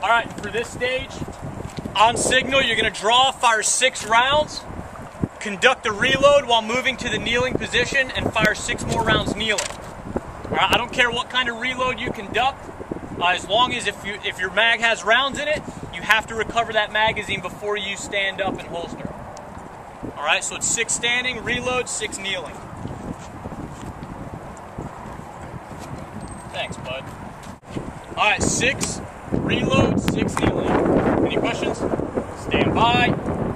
All right, for this stage, on signal, you're going to draw, fire 6 rounds, conduct a reload while moving to the kneeling position, and fire 6 more rounds kneeling. All right, I don't care what kind of reload you conduct, as long as if your mag has rounds in it, you have to recover that magazine before you stand up and holster. All right, so it's 6 standing, reload, 6 kneeling. Thanks, bud. All right, 6 reload, 6 kneeling. Any questions? Stand by.